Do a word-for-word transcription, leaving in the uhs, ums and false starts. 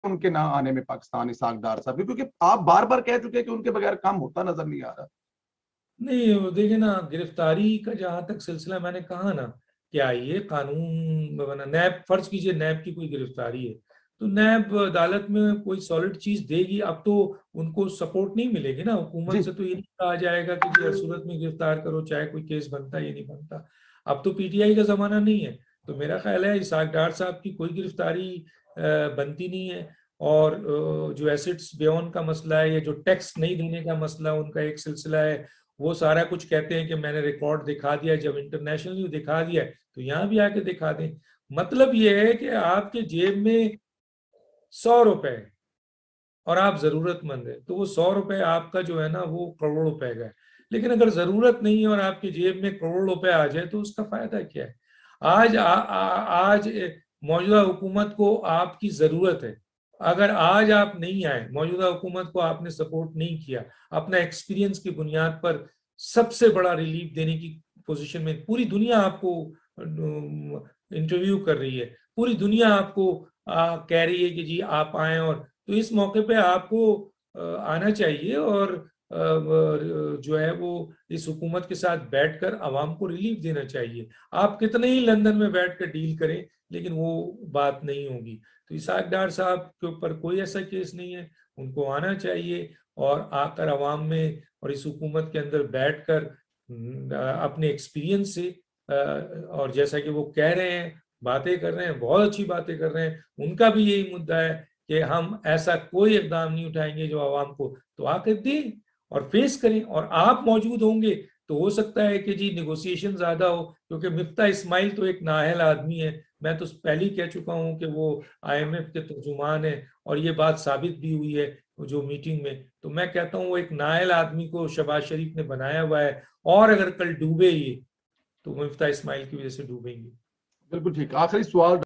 उनके ना आने में पाकिस्तान इसाक डार साहब, क्योंकि आप बार बार कह चुके हैं कि उनके बगैर काम होता नजर नहीं आ रहा। नहीं देखिए ना, गिरफ्तारी का जहां तक सिलसिला, मैंने कहा ना, क्या ये कानून बना, नैब, फर्ज कीजिए नैब की कोई गिरफ्तारी है, तो नैब अदालत में कोई सॉलिड चीज देगी। अब तो उनको सपोर्ट नहीं मिलेगी ना हुकूमत जी से, तो ये नहीं कहा जाएगा कि जी हर सूरत में गिरफ्तार करो, चाहे कोई केस बनता है या नहीं बनता। अब तो पीटीआई का जमाना नहीं है, तो मेरा ख्याल है इसाक डार साहब की कोई गिरफ्तारी अ, बनती नहीं है। और अ, जो एसिड्स बेओन का मसला है, या जो टैक्स नहीं देने का मसला उनका एक सिलसिला है, वो सारा कुछ कहते हैं कि मैंने रिकॉर्ड दिखा दिया। जब इंटरनेशनली दिखा दिया तो यहाँ भी आके दिखा दें। मतलब ये है कि आपके जेब में सौ रुपए है और आप जरूरतमंद है, तो वो सौ रुपए आपका जो है ना वो करोड़ रुपए का है। लेकिन अगर जरूरत नहीं है और आपके जेब में करोड़ रुपए आ जाए तो उसका फायदा क्या है? आज आ, आ, आज मौजूदा हुकूमत को आपकी जरूरत है। अगर आज आप नहीं आए, मौजूदा हुकूमत को आपने सपोर्ट नहीं किया, अपना एक्सपीरियंस की बुनियाद पर सबसे बड़ा रिलीफ देने की पोजीशन में, पूरी दुनिया आपको इंटरव्यू कर रही है, पूरी दुनिया आपको आ, कह रही है कि जी आप आए, और तो इस मौके पे आपको आना चाहिए और जो है वो इस हुकूमत के साथ बैठकर आवाम को रिलीफ देना चाहिए। आप कितने ही लंदन में बैठकर डील करें, लेकिन वो बात नहीं होगी। तो इसाक डार साहब के ऊपर कोई ऐसा केस नहीं है, उनको आना चाहिए और आकर आवाम में और इस हुकूमत के अंदर बैठकर अपने एक्सपीरियंस से, और जैसा कि वो कह रहे हैं, बातें कर रहे हैं, बहुत अच्छी बातें कर रहे हैं, उनका भी यही मुद्दा है कि हम ऐसा कोई इकदाम नहीं उठाएंगे जो आवाम को, तो आकर दें और फेस करें। और आप मौजूद होंगे तो हो सकता है कि जी निगोशिएशन ज्यादा हो, क्योंकि मिफ्ता इस्माइल तो एक नाअहल आदमी है। मैं तो पहले ही कह चुका हूं कि वो आईएमएफ के तर्जुमान है, और ये बात साबित भी हुई है जो मीटिंग में। तो मैं कहता हूं वो एक नाअहल आदमी को शहबाज शरीफ ने बनाया हुआ है, और अगर कल डूबे ये, तो मिफ्ता इस्माइल की वजह से डूबेंगे। बिल्कुल ठीक। आखिरी सवाल